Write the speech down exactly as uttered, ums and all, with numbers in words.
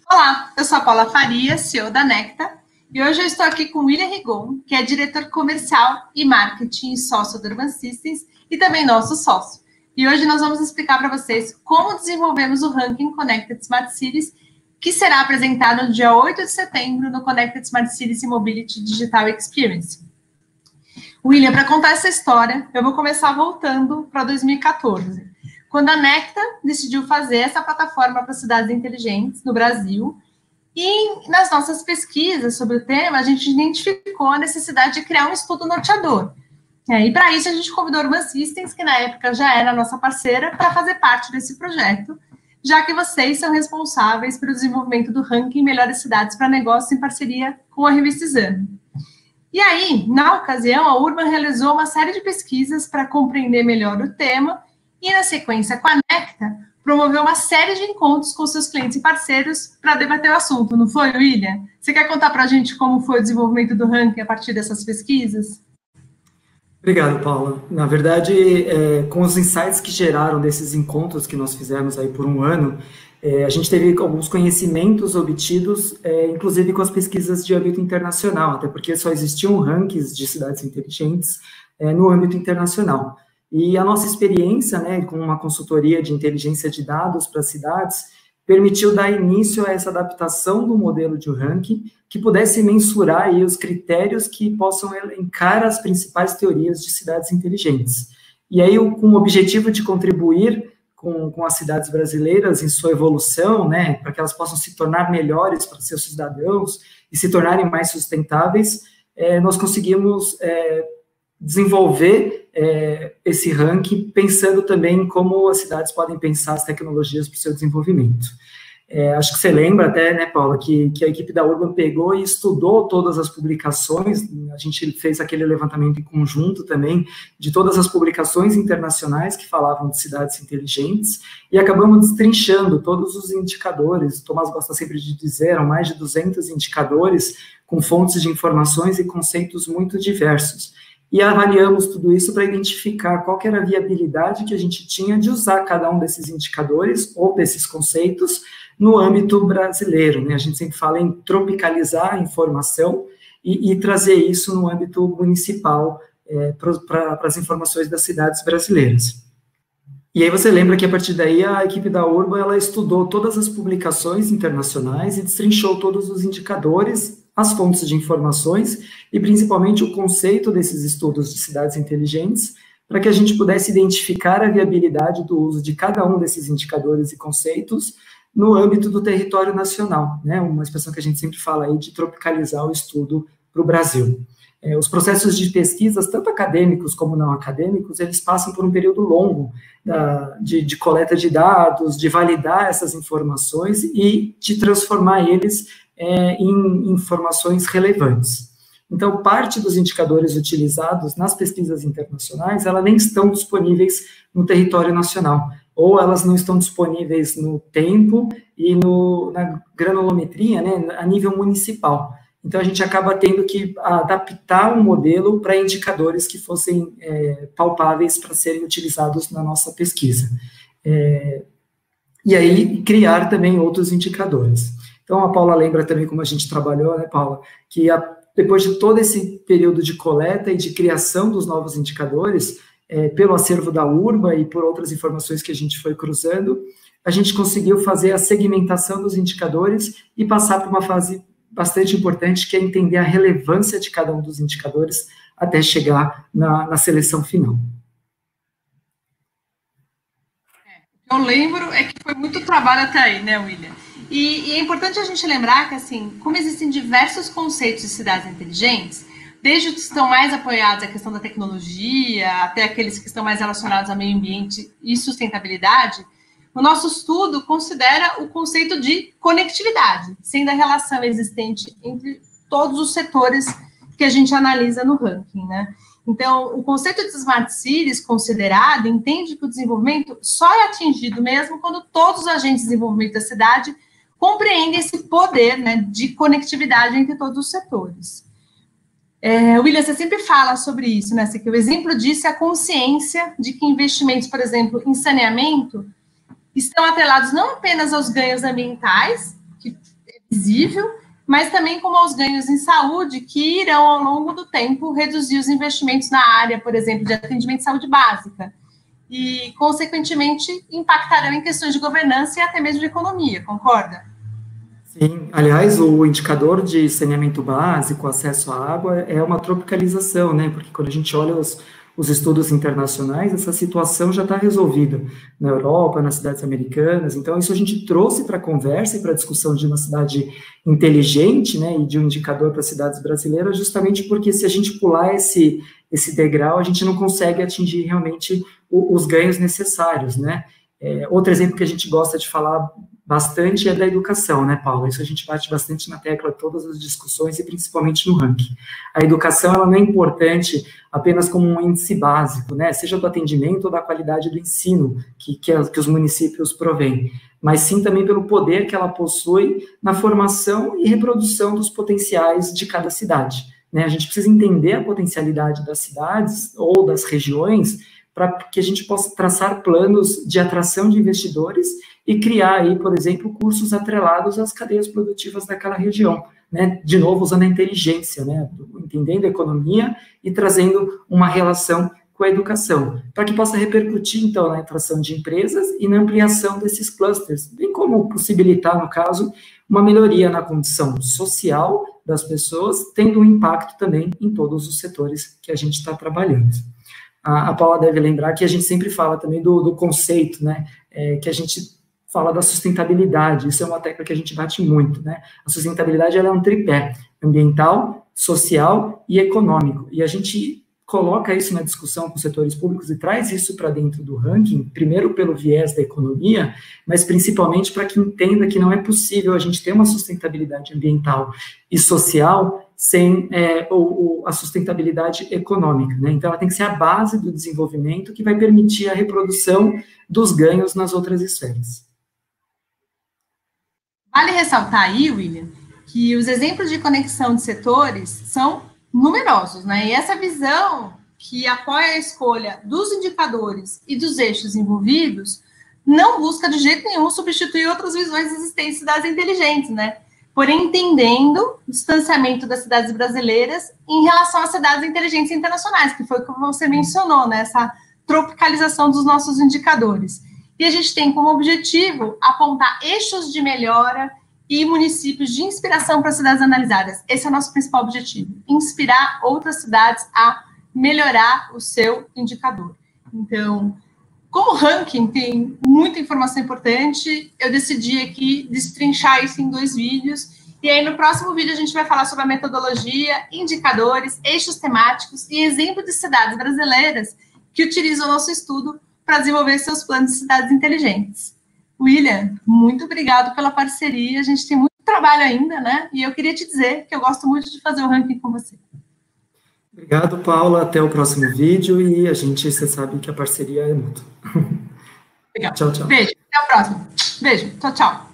Olá, eu sou a Paula Faria, C E O da Necta, e hoje eu estou aqui com o William Rigon, que é diretor comercial e marketing e sócio do Urban Systems e também nosso sócio. E hoje nós vamos explicar para vocês como desenvolvemos o ranking Connected Smart Cities, que será apresentado no dia oito de setembro no Connected Smart Cities e Mobility Digital Experience. William, para contar essa história, eu vou começar voltando para dois mil e quatorze. Quando a Necta decidiu fazer essa plataforma para cidades inteligentes no Brasil, e nas nossas pesquisas sobre o tema, a gente identificou a necessidade de criar um estudo norteador. E para isso a gente convidou a Urban Systems, que na época já era nossa parceira, para fazer parte desse projeto, já que vocês são responsáveis pelo desenvolvimento do ranking Melhores Cidades para Negócios em parceria com a revista Exame. E aí, na ocasião, a Urban realizou uma série de pesquisas para compreender melhor o tema, e, na sequência, com a Necta, promoveu uma série de encontros com seus clientes e parceiros para debater o assunto, não foi, William? Você quer contar para a gente como foi o desenvolvimento do ranking a partir dessas pesquisas? Obrigado, Paula. Na verdade, é, com os insights que geraram desses encontros que nós fizemos aí por um ano, é, a gente teve alguns conhecimentos obtidos, é, inclusive com as pesquisas de âmbito internacional, até porque só existiam rankings de cidades inteligentes é, no âmbito internacional. E a nossa experiência, né, com uma consultoria de inteligência de dados para cidades, permitiu dar início a essa adaptação do modelo de ranking, que pudesse mensurar aí os critérios que possam elencar as principais teorias de cidades inteligentes. E aí, com o objetivo de contribuir com, com as cidades brasileiras em sua evolução, né, para que elas possam se tornar melhores para seus cidadãos e se tornarem mais sustentáveis, é, nós conseguimos é, desenvolver é, esse ranking, pensando também em como as cidades podem pensar as tecnologias para o seu desenvolvimento. É, acho que você lembra até, né, Paula, que, que a equipe da Urban pegou e estudou todas as publicações, a gente fez aquele levantamento em conjunto também, de todas as publicações internacionais que falavam de cidades inteligentes, e acabamos destrinchando todos os indicadores. O Tomás gosta sempre de dizer, eram mais de duzentos indicadores, com fontes de informações e conceitos muito diversos. E avaliamos tudo isso para identificar qual que era a viabilidade que a gente tinha de usar cada um desses indicadores ou desses conceitos no âmbito brasileiro, né? A gente sempre fala em tropicalizar a informação e, e trazer isso no âmbito municipal é, para as informações das cidades brasileiras. E aí você lembra que a partir daí a equipe da Urban ela estudou todas as publicações internacionais e destrinchou todos os indicadores, as fontes de informações e principalmente o conceito desses estudos de cidades inteligentes, para que a gente pudesse identificar a viabilidade do uso de cada um desses indicadores e conceitos no âmbito do território nacional, né? Uma expressão que a gente sempre fala aí de tropicalizar o estudo para o Brasil. É, os processos de pesquisas, tanto acadêmicos como não acadêmicos, eles passam por um período longo da, de, de coleta de dados, de validar essas informações e de transformar eles é, em informações relevantes. Então, parte dos indicadores utilizados nas pesquisas internacionais, elas nem estão disponíveis no território nacional, ou elas não estão disponíveis no tempo e no, na granulometria, né, a nível municipal. Então, a gente acaba tendo que adaptar um modelo para indicadores que fossem é, palpáveis para serem utilizados na nossa pesquisa. É, e aí, criar também outros indicadores. Então, a Paula lembra também como a gente trabalhou, né, Paula, que a, depois de todo esse período de coleta e de criação dos novos indicadores, é, pelo acervo da Urban e por outras informações que a gente foi cruzando, a gente conseguiu fazer a segmentação dos indicadores e passar para uma fase bastante importante, que é entender a relevância de cada um dos indicadores até chegar na, na seleção final. É, eu lembro é que foi muito trabalho até aí, né, William? E, e é importante a gente lembrar que, assim, como existem diversos conceitos de cidades inteligentes, desde os que estão mais apoiados à questão da tecnologia, até aqueles que estão mais relacionados ao meio ambiente e sustentabilidade, o nosso estudo considera o conceito de conectividade, sendo a relação existente entre todos os setores que a gente analisa no ranking, né? Então, o conceito de Smart Cities considerado entende que o desenvolvimento só é atingido mesmo quando todos os agentes de desenvolvimento da cidade compreendem esse poder, né, de conectividade entre todos os setores. É, William, você sempre fala sobre isso, né? Que o exemplo disso é a consciência de que investimentos, por exemplo, em saneamento, estão atrelados não apenas aos ganhos ambientais, que visível, mas também como aos ganhos em saúde que irão, ao longo do tempo, reduzir os investimentos na área, por exemplo, de atendimento de saúde básica, e, consequentemente, impactarão em questões de governança e até mesmo de economia, concorda? Sim, aliás, o indicador de saneamento básico, acesso à água, é uma tropicalização, né? Porque quando a gente olha os, os estudos internacionais, essa situação já está resolvida na Europa, nas cidades americanas. Então, isso a gente trouxe para a conversa e para a discussão de uma cidade inteligente, né? E de um indicador para as cidades brasileiras, justamente porque se a gente pular esse, esse degrau, a gente não consegue atingir realmente o, os ganhos necessários, né? É, outro exemplo que a gente gosta de falar bastante é da educação, né, Paula? Isso a gente bate bastante na tecla todas as discussões e principalmente no ranking. A educação, ela não é importante apenas como um índice básico, né, seja do atendimento ou da qualidade do ensino que, que, que os municípios provêm, mas sim também pelo poder que ela possui na formação e reprodução dos potenciais de cada cidade, né? A gente precisa entender a potencialidade das cidades ou das regiões para que a gente possa traçar planos de atração de investidores e criar aí, por exemplo, cursos atrelados às cadeias produtivas daquela região, né? De novo, usando a inteligência, né? Entendendo a economia e trazendo uma relação com a educação, para que possa repercutir, então, na atração de empresas e na ampliação desses clusters, bem como possibilitar, no caso, uma melhoria na condição social das pessoas, tendo um impacto também em todos os setores que a gente está trabalhando. A, a Paula deve lembrar que a gente sempre fala também do, do conceito, né? É, que a gente fala da sustentabilidade, isso é uma tecla que a gente bate muito, né? A sustentabilidade, ela é um tripé, ambiental, social e econômico, e a gente coloca isso na discussão com os setores públicos e traz isso para dentro do ranking, primeiro pelo viés da economia, mas principalmente para que entenda que não é possível a gente ter uma sustentabilidade ambiental e social sem é, o, o, a sustentabilidade econômica, né? Então, ela tem que ser a base do desenvolvimento que vai permitir a reprodução dos ganhos nas outras esferas. Vale ressaltar aí, William, que os exemplos de conexão de setores são numerosos, né? E essa visão que apoia a escolha dos indicadores e dos eixos envolvidos não busca de jeito nenhum substituir outras visões existentes das inteligentes, né? Porém, entendendo o distanciamento das cidades brasileiras em relação às cidades inteligentes internacionais, que foi o que você mencionou, né? Essa tropicalização dos nossos indicadores. E a gente tem como objetivo apontar eixos de melhora e municípios de inspiração para as cidades analisadas. Esse é o nosso principal objetivo, inspirar outras cidades a melhorar o seu indicador. Então, como o ranking tem muita informação importante, eu decidi aqui destrinchar isso em dois vídeos, e aí no próximo vídeo a gente vai falar sobre a metodologia, indicadores, eixos temáticos e exemplos de cidades brasileiras que utilizam o nosso estudo para desenvolver seus planos de cidades inteligentes. William, muito obrigado pela parceria, a gente tem muito trabalho ainda, né? E eu queria te dizer que eu gosto muito de fazer o ranking com você. Obrigado, Paula, até o próximo vídeo, e a gente, você sabe que a parceria é mútua. Legal. Tchau, tchau. Beijo, até o próximo. Beijo, tchau, tchau.